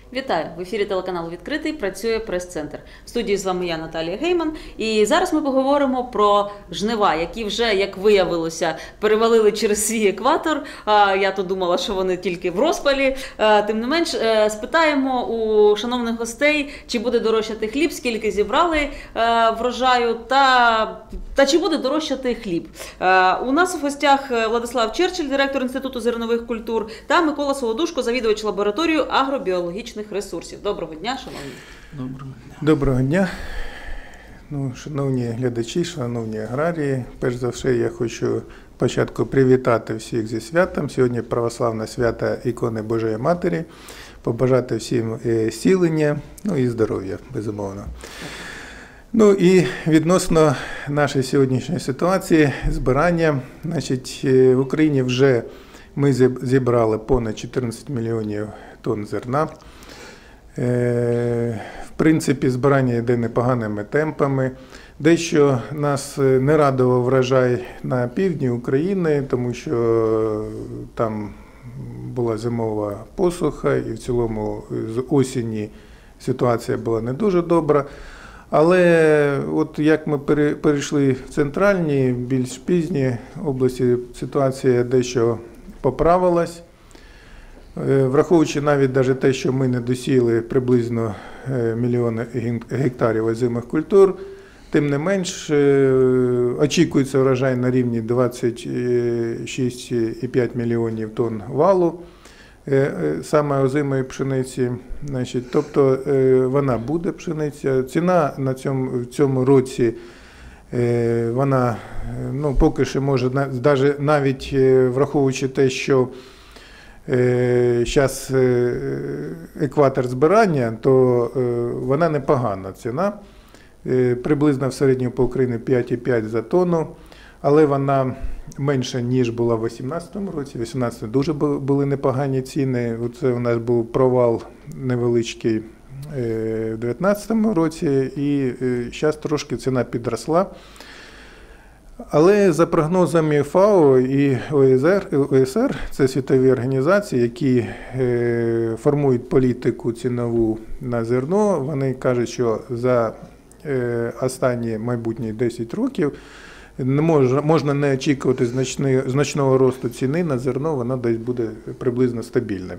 Вітаю! В ефірі телеканалу «Відкритий» працює прес-центр. В студії з вами я, Наталія Гейман. І зараз ми поговоримо про жнива, які вже, як виявилося, перевалили через свій екватор. Я то думала, що вони тільки в розпалі. Тим не менш, спитаємо у шановних гостей, чи буде дорожчати хліб, скільки зібрали врожаю, та чи буде дорожчати хліб. У нас у гостях Владислав Черчилль, директор Інституту зернових культур, та Микола Солодушко, завідувач лабораторії агробіологічних ресурсів. Доброго дня, шановні. Доброго дня. Доброго дня. Шановні глядачі, шановні аграрії, перш за все я хочу спочатку привітати всіх зі святом. Сьогодні православне свято ікони Божої Матері. Побажати всім зцілення, і здоров'я, безумовно. І відносно нашої сьогоднішньої ситуації, збирання, в Україні вже ми зібрали понад 14 мільйонів тонн зерна. В принципі, збирання йде непоганими темпами. Дещо нас не радував врожай на півдні України, тому що там була зимова посуха і в цілому з осені ситуація була не дуже добра. Але от як ми перейшли в центральні, більш пізні області, ситуація дещо поправилась. Враховуючи навіть те, що ми не досіяли приблизно мільйон гектарів озимих культур, тим не менш очікується врожай на рівні 26,5 мільйонів тонн валу, саме озимої пшениці. Тобто вона буде, пшениця. Ціна в цьому році, вона поки що може, навіть враховуючи те, що зараз екватор збирання, то вона непогана ціна. Приблизно в середньому по Україні 5,5 за тонну, але вона менша, ніж була в 2018 році. У 2018 дуже були непогані ціни. Це у нас був провал невеличкий в 2019 році, і зараз трошки ціна підросла. Але за прогнозами ФАО і ОЕСР, це світові організації, які формують політику цінову на зерно, вони кажуть, що за останні майбутні 10 років можна не очікувати значного росту ціни на зерно, вона десь буде приблизно стабільним.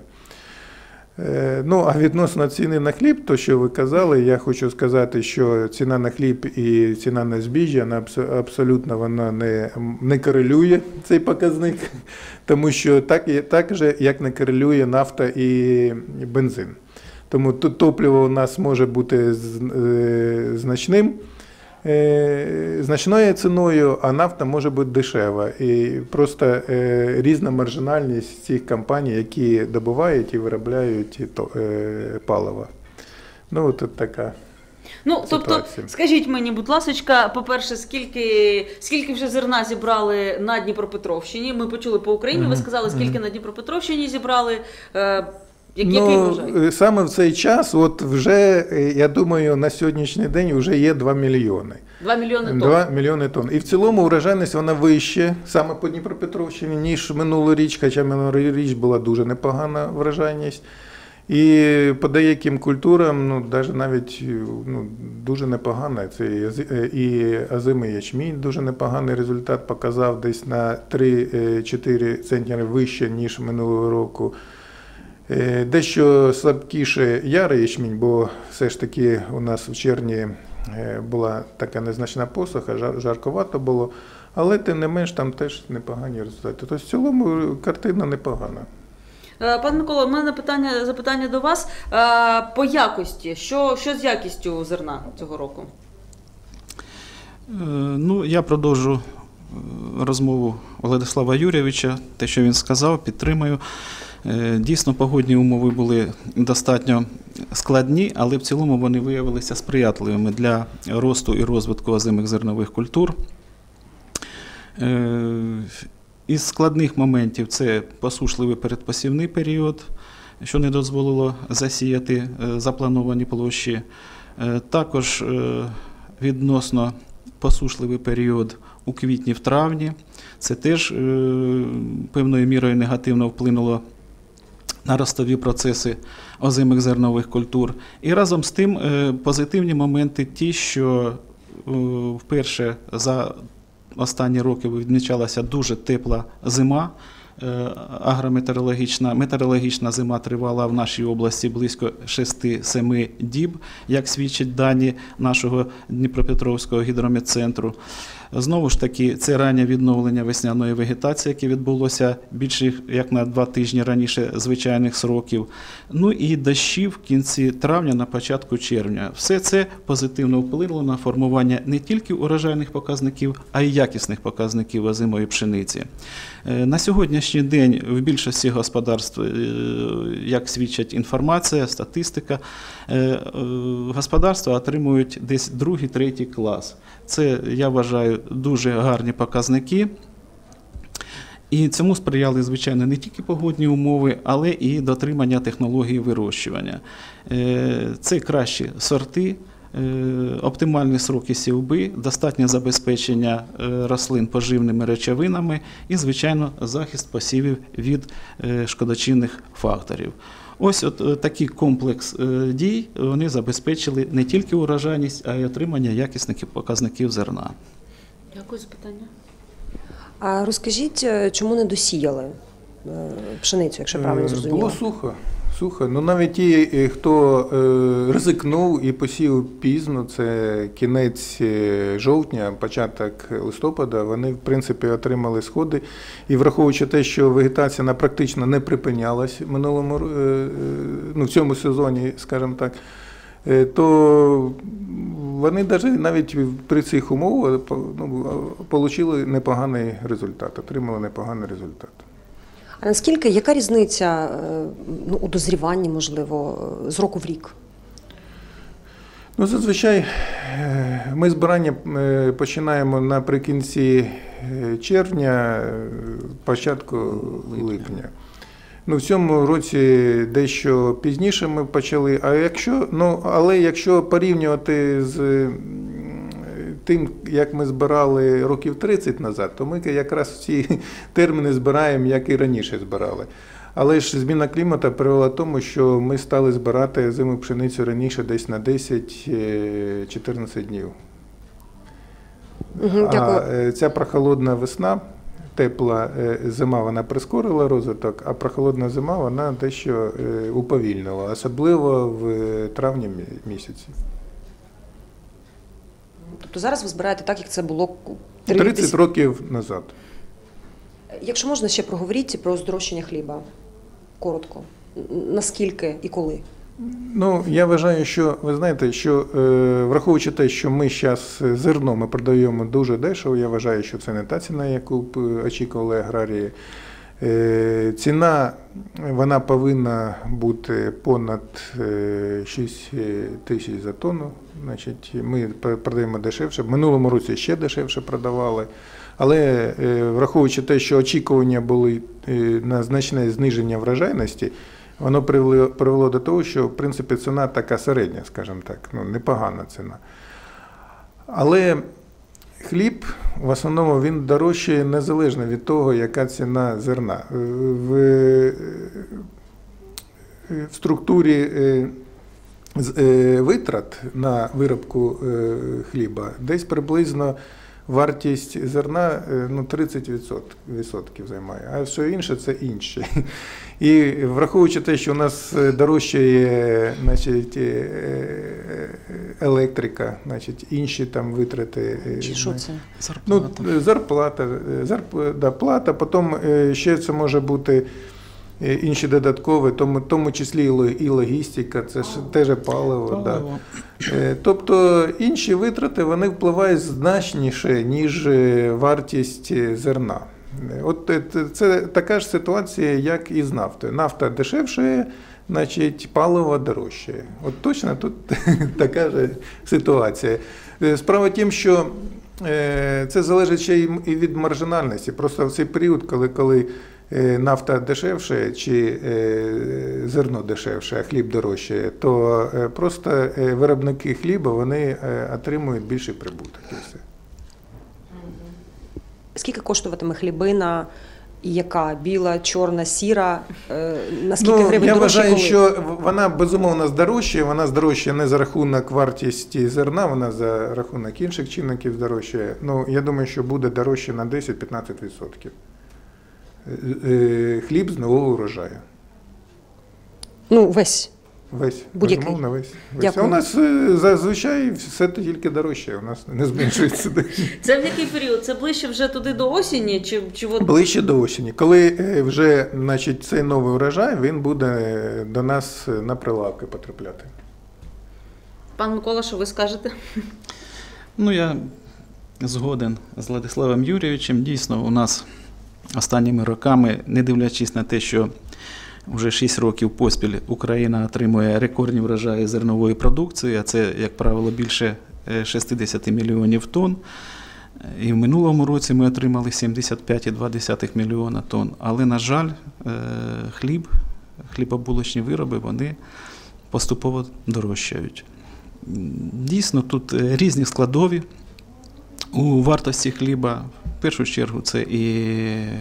А відносно ціни на хліб, то що ви казали, я хочу сказати, що ціна на хліб і ціна на збіжжя, абсолютно вона не корелює, цей показник, тому що так же, як не корелює нафта і бензин. Тому тут топливо у нас може бути значною ціною, а нафта може бути дешева. І просто різна маржинальність цих компаній, які добувають і виробляють паливо. От така тобто, скажіть мені, будь ласка, по-перше, скільки вже зерна зібрали на Дніпропетровщині? Ми почули по Україні, ви сказали, скільки на Дніпропетровщині зібрали. Який врожай? Саме в цей час, вже, я думаю, на сьогоднішній день вже є 2 мільйони. 2 мільйони тонн. 2 мільйони тонн. І в цілому врожайність вона вище, саме по Дніпропетровщині, ніж минулоріч, хоча минулоріч була дуже непогана врожайність. І по деяким культурам, навіть дуже непогана. Це і озимий ячмінь дуже непоганий результат показав, десь на 3-4 центнери вище, ніж минулого року. Дещо слабкіше ярий ячмінь, бо все ж таки у нас в червні була така незначна посуха, жарковато було, але тим не менш там теж непогані результати. Тобто в цілому картина непогана. Пане Микола, у мене запитання до вас. По якості, що з якістю зерна цього року? Я продовжу розмову Владислава Юрійовича, те, що він сказав, підтримую. Дійсно, погодні умови були достатньо складні, але в цілому вони виявилися сприятливими для росту і розвитку озимих зернових культур. Із складних моментів це посушливий передпосівний період, що не дозволило засіяти заплановані площі. Також відносно посушливий період у квітні, в травні. Це теж певною мірою негативно вплинуло на ростові процеси озимих зернових культур. І разом з тим позитивні моменти ті, що вперше за останні роки відмічалася дуже тепла зима. Метеорологічна зима тривала в нашій області близько 6-7 діб, як свідчать дані нашого Дніпропетровського гідрометцентру. Знову ж таки, це раннє відновлення весняної вегетації, яке відбулося більше як на 2 тижні раніше звичайних сроків. Ну і дощі в кінці травня, на початку червня. Все це позитивно вплинуло на формування не тільки урожайних показників, а й якісних показників озимої пшениці. На сьогоднішній день в більшості господарств, як свідчить інформація, статистика, господарства отримують десь 2-3 клас. Це, я вважаю, дуже гарні показники. І цьому сприяли, звичайно, не тільки погодні умови, але і дотримання технології вирощування. Це кращі сорти, оптимальні сроки сівби, достатнє забезпечення рослин поживними речовинами і, звичайно, захист посівів від шкодочинних факторів. Ось такий комплекс дій вони забезпечили не тільки урожайність, а й отримання якісних показників зерна. Дякую за питання. А розкажіть, чому не досіяли пшеницю, якщо правильно зрозуміло? Було сухо. Ну, навіть ті, хто ризикнув і посів пізно, це кінець жовтня, початок листопада, вони, в принципі, отримали сходи. І враховуючи те, що вегетація вона практично не припинялась в цьому сезоні, скажімо так, то вони навіть при цих умовах отримали непоганий результат, А наскільки, яка різниця у дозріванні, можливо, з року в рік? Ну, зазвичай ми збирання починаємо наприкінці червня, початку липня. Ну, в цьому році дещо пізніше ми почали, але якщо порівнювати з тим, як ми збирали років 30 назад, то ми якраз ці терміни збираємо, як і раніше збирали. Але ж зміна клімату привела до того, що ми стали збирати озиму пшеницю раніше десь на 10-14 днів. А ця прохолодна весна, тепла зима, вона прискорила розвиток, а прохолодна зима, вона дещо уповільнила, особливо в травні місяці. Тобто зараз ви збираєте так, як це було 30 років назад. Якщо можна, ще проговоріть про здорожчання хліба. Коротко. Наскільки і коли? Ну, я вважаю, що, ви знаєте, що враховуючи те, що ми зараз зерно ми продаємо дуже дешево, я вважаю, що це не та ціна, яку б очікували аграрії. Ціна, вона повинна бути понад 6 тисяч за тонну. Значить, ми продаємо дешевше. В минулому році ще дешевше продавали. Але враховуючи те, що очікування були на значне зниження врожайності, воно привело до того, що, в принципі, ціна така середня, скажімо так, непогана ціна. Але хліб, в основному, він дорожчає незалежно від того, яка ціна зерна. В структурі витрат на виробку хліба десь приблизно вартість зерна 30% займає, а все інше – це інше. І враховуючи те, що у нас дорожчає, значить, електрика, значить, інші там витрати. Що це? Зарплата, потім ще це може бути інші додаткові, в тому числі і логістика, це ж теж паливо. Да. Тобто інші витрати, вони впливають значніше, ніж вартість зерна. От це така ж ситуація, як і з нафтою. Нафта дешевшає, значить паливо дорожчає. От точно тут така ж ситуація. Справа в тім, що це залежить ще і від маржинальності. Просто в цей період, коли нафта дешевше чи зерно дешевше, а хліб дорожчає, то просто виробники хліба, вони отримують більший прибуток. І все. Скільки коштуватиме хлібина І яка? Біла, чорна, сіра? Наскільки гривень я дорожче вважаю, коли? що вона безумовно здорожчає. Вона здорожчає не за рахунок вартості зерна, вона за рахунок інших чинників здорожчає. Ну, я думаю, що буде дорожче на 10-15%. Хліб з нового урожаю. Ну, весь. Весь, Будь-який. безумовно, весь. Дякую. А у нас зазвичай все тільки дорожче, у нас не збільшується. Це в який період? Це ближче вже туди до осені? Чи от... Ближче до осені. Коли вже значить, цей новий урожай, він буде до нас на прилавки потрапляти. Пан Микола, що ви скажете? Ну, я згоден з Владиславом Юрійовичем. Дійсно, у нас останніми роками, не дивлячись на те, що вже 6 років поспіль Україна отримує рекордні врожаї зернової продукції, а це, як правило, більше 60 мільйонів тонн. І в минулому році ми отримали 75,2 мільйона тонн. Але, на жаль, хлібобулочні вироби, вони поступово дорожчають. Дійсно, тут різні складові у вартості хліба. В першу чергу це і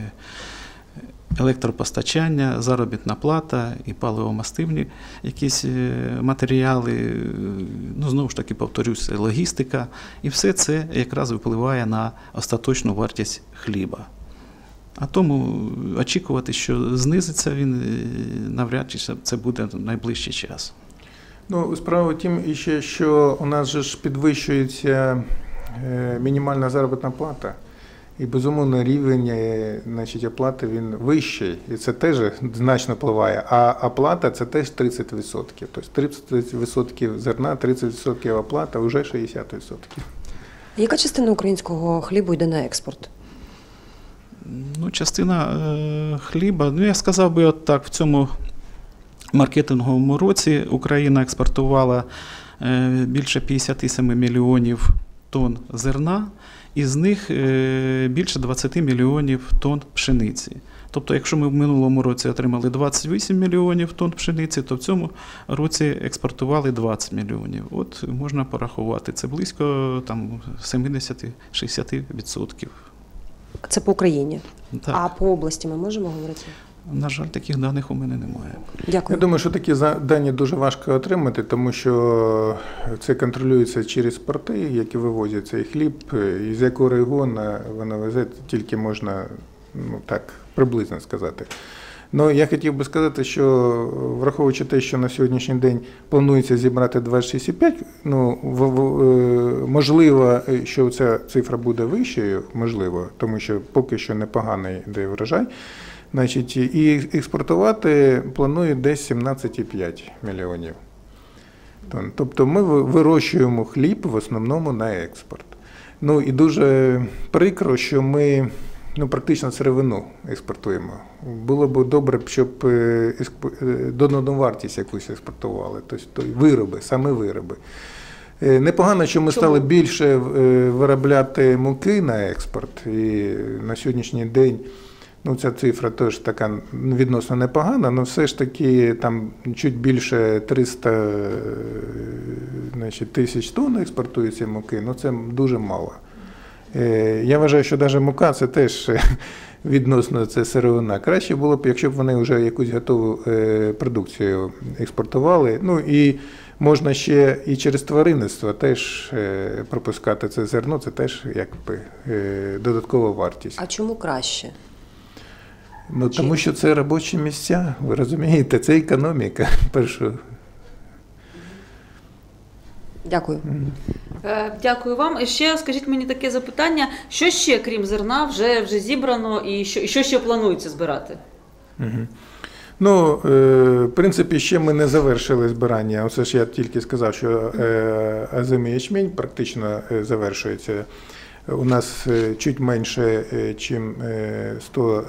електропостачання, заробітна плата, і паливомастивні якісь матеріали, ну, знову ж таки, повторюсь, логістика. І все це якраз впливає на остаточну вартість хліба. А тому очікувати, що знизиться він, навряд чи це буде в найближчий час. Ну, справа в тім, іще, що у нас же ж підвищується мінімальна заробітна плата. І, безумовно, рівень, значить, оплати він вищий, і це теж значно впливає. А оплата – це теж 30%. Тобто 30% зерна, 30% оплата, вже 60%. А яка частина українського хлібу йде на експорт? Ну, частина хліба, ну, я сказав би от так, в цьому маркетинговому році Україна експортувала більше 57 мільйонів тонн зерна, із них більше 20 мільйонів тонн пшениці. Тобто, якщо ми в минулому році отримали 28 мільйонів тонн пшениці, то в цьому році експортували 20 мільйонів. От можна порахувати, це близько там 70-60%. Це по Україні. Так. А по області ми можемо говорити? На жаль, таких даних у мене немає. Дякую. Я думаю, що такі дані дуже важко отримати, тому що це контролюється через порти, які вивозять цей хліб, і з якого регіону воно везе, тільки можна, ну так, приблизно сказати. Ну, я хотів би сказати, що враховуючи те, що на сьогоднішній день планується зібрати 26,5, ну, можливо, що ця цифра буде вищою, можливо, тому що поки що непоганий йде врожай. Значить, і експортувати планують десь 17,5 мільйонів тонн. Тобто ми вирощуємо хліб в основному на експорт. Ну і дуже прикро, що ми практично сировину експортуємо. Було б добре, щоб додану вартість якусь експортували, тобто вироби, саме вироби. Непогано, що ми стали більше виробляти муки на експорт, і на сьогоднішній день ця цифра теж така відносно непогана, але все ж таки там чуть більше 300 тисяч тонн експортується муки, це дуже мало. Я вважаю, що навіть мука – це теж відносно це сировина. Краще було б, якщо б вони вже якусь готову продукцію експортували. Ну і можна ще і через тваринництво теж пропускати це зерно, це теж якби додаткова вартість. А чому краще? Тому що це робочі місця, ви розумієте, це економіка. Дякую. Дякую вам. І ще скажіть мені таке запитання, що ще, крім зерна, вже зібрано і що ще планується збирати? В принципі, ще ми не завершили збирання. Оце ж я тільки сказав, що озимий ячмінь практично завершується. У нас чуть менше, ніж 100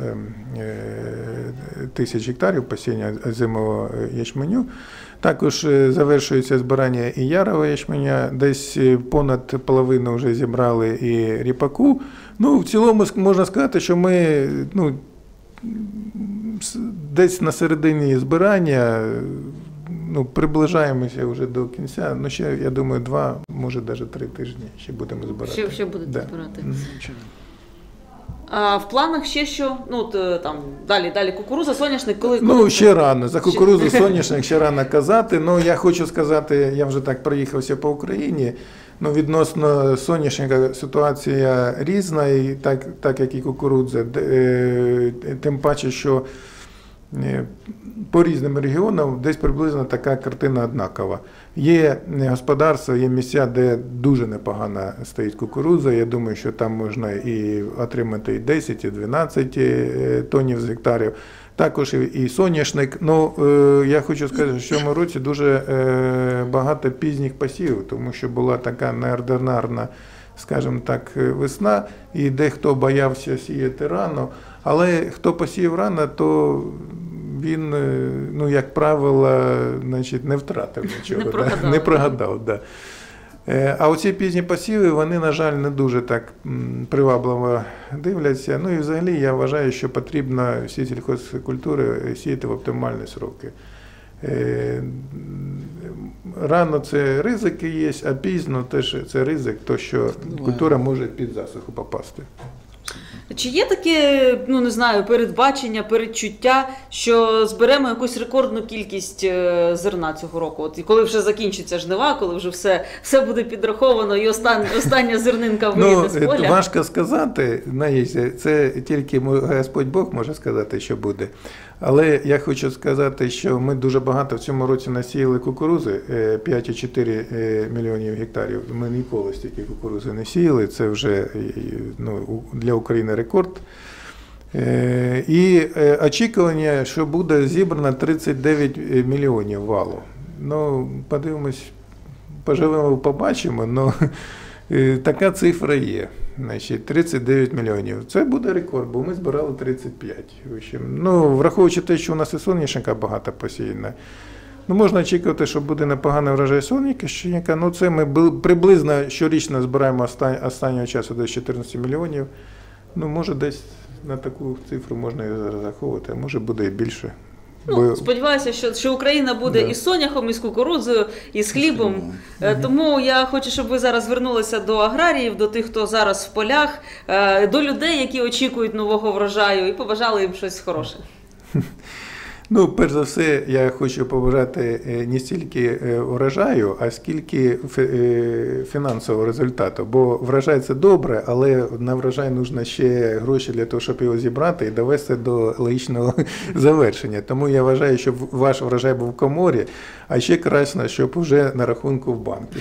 тисяч гектарів посіння озимого ячменю. Також завершується збирання і ярового ячменя, десь понад половину вже зібрали і ріпаку. В цілому можна сказати, що ми десь на середині збирання приближаємося вже до кінця. Ще, я думаю, 2, може навіть 3 тижні ще будемо збирати. Ще будете збирати. А в планах ще що? Ну, там, далі кукурудза, соняшник, коли... Ну, ще рано. За кукурудзу, соняшник ще рано казати. Ну, я хочу сказати, я вже так проїхався по Україні. Ну, відносно соняшника ситуація різна, і так як і кукурудза. Тим паче, що по різним регіонам десь приблизно така картина однакова. Є господарства, є місця, де дуже непогано стоїть кукурудза. Я думаю, що там можна і отримати і 10, і 12 тоннів з гектарів. Також і соняшник. Ну, я хочу сказати, що в цьому році дуже багато пізніх посівів, тому що була така неординарна, скажімо так, весна, і дехто боявся сіяти рано. Але хто посіяв рано, то він, ну, як правило, значить, не втратив нічого, не прогадав. Да. А оці пізні посіви, вони, на жаль, не дуже так привабливо дивляться. Ну і взагалі я вважаю, що потрібно всі сільхозкультури сіяти в оптимальні сроки. Рано це ризики є, а пізно теж це ризик, то що культура може під засуху попасти. Чи є таке, ну не знаю, передбачення, передчуття, що зберемо якусь рекордну кількість зерна цього року? От і коли вже закінчиться жнива, коли вже все буде підраховано і остання зернинка вийде з поля? Важко сказати, це тільки Господь Бог може сказати, що буде. Але я хочу сказати, що ми дуже багато в цьому році насіяли кукурузи, 5,4 мільйонів гектарів. Ми ніколи стільки кукурузи не сіяли, це вже, ну, для України рекорд. І очікування, що буде зібрано 39 мільйонів валу. Ну, подивимось, поживемо, побачимо, але така цифра є. Значить, 39 мільйонів. Це буде рекорд, бо ми збирали 35. Ну, враховуючи те, що у нас і соняшника багато посіяно, ну, можна очікувати, що буде непоганий врожай соняшника. Ну, це ми приблизно щорічно збираємо останнього часу десь 14 мільйонів. Ну, може, десь на таку цифру можна і розраховувати, а може буде і більше. Ну, сподіваюся, що Україна буде і з соняхом, і з кукурудзою, і з хлібом. Тому я хочу, щоб ви зараз звернулися до аграріїв, до тих, хто зараз в полях, до людей, які очікують нового врожаю, і побажали їм щось хороше. Ну, перш за все, я хочу побажати не стільки урожаю, а скільки фінансового результату. Бо врожай – це добре, але на врожай потрібно ще гроші для того, щоб його зібрати і довести до логічного завершення. Тому я вважаю, щоб ваш врожай був в коморі, а ще краще, щоб вже на рахунку в банку.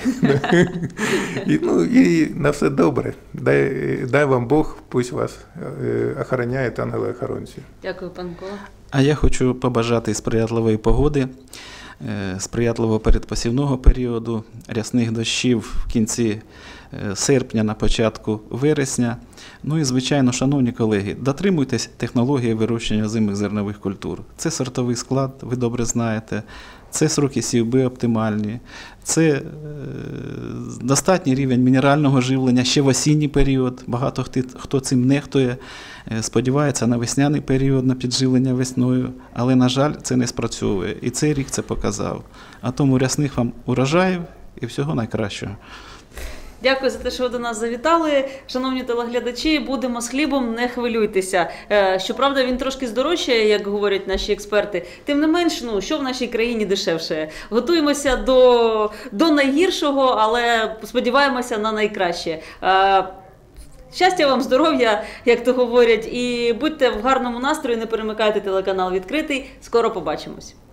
І на все добре. Дай вам Бог, пусть вас охороняють ангели-охоронці. Дякую, пан Микола. А я хочу побажати сприятливої погоди, сприятливого передпосівного періоду, рясних дощів в кінці серпня, на початку вересня. Ну і, звичайно, шановні колеги, дотримуйтесь технології вирощення озимих зернових культур. Це сортовий склад, ви добре знаєте, це сроки сівби оптимальні, це достатній рівень мінерального живлення ще в осінній період. Багато хто цим нехтує, сподівається на весняний період, на підживлення весною, але, на жаль, це не спрацьовує. І цей рік це показав. А тому рясних вам урожаїв і всього найкращого. Дякую за те, що ви до нас завітали. Шановні телеглядачі, будемо з хлібом, не хвилюйтеся. Щоправда, він трошки здорожчає, як говорять наші експерти. Тим не менш, що в нашій країні дешевше. Готуємося до найгіршого, але сподіваємося на найкраще. Щастя вам, здоров'я, як то говорять, і будьте в гарному настрої, не перемикайте телеканал «Відкритий». Скоро побачимось.